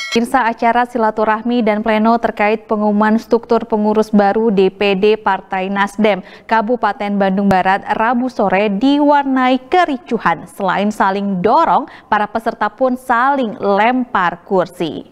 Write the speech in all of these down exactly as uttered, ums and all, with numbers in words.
Pemirsa, acara silaturahmi dan pleno terkait pengumuman struktur pengurus baru D P D Partai Nasdem Kabupaten Bandung Barat Rabu sore diwarnai kericuhan. Selain saling dorong, para peserta pun saling lempar kursi.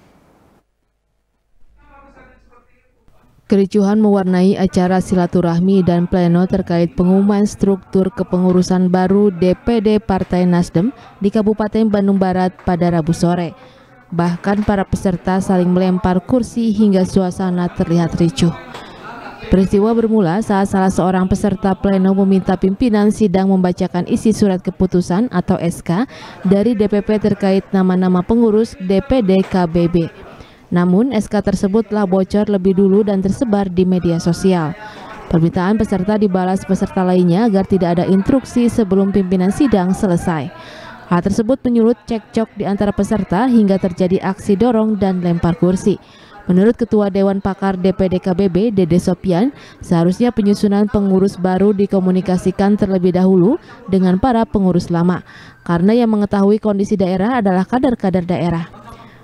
Kericuhan mewarnai acara silaturahmi dan pleno terkait pengumuman struktur kepengurusan baru D P D Partai Nasdem di Kabupaten Bandung Barat pada Rabu sore. Bahkan para peserta saling melempar kursi hingga suasana terlihat ricuh. Peristiwa bermula saat salah seorang peserta pleno meminta pimpinan sidang membacakan isi surat keputusan atau S K dari D P P terkait nama-nama pengurus D P D K B B. Namun S K tersebut telah bocor lebih dulu dan tersebar di media sosial. Permintaan peserta dibalas peserta lainnya agar tidak ada instruksi sebelum pimpinan sidang selesai. Hal tersebut menyulut cekcok di antara peserta hingga terjadi aksi dorong dan lempar kursi. Menurut Ketua Dewan Pakar D P D K B B, Dede Sopian, seharusnya penyusunan pengurus baru dikomunikasikan terlebih dahulu dengan para pengurus lama, karena yang mengetahui kondisi daerah adalah kader-kader daerah.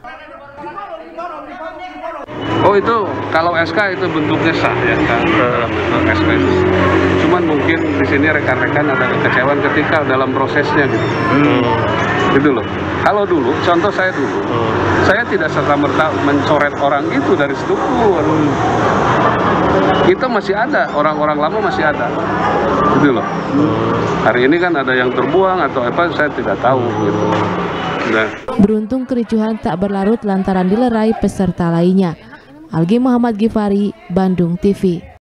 Oh, itu kalau S K itu bentuknya sah ya kan, dalam bentuk S K itu. Cuman mungkin di sini rekan-rekan ada kekecewaan ketika dalam prosesnya gitu. Hmm. Gitu loh. Kalau dulu, contoh saya dulu, hmm. saya tidak serta-merta mencoret orang itu dari struktur. Hmm. Itu masih ada, orang-orang lama masih ada. Gitu loh. Hmm. Hari ini kan ada yang terbuang atau apa, saya tidak tahu gitu. Nah. Beruntung kericuhan tak berlarut lantaran dilerai peserta lainnya. Algi Muhammad Gifari, Bandung T V.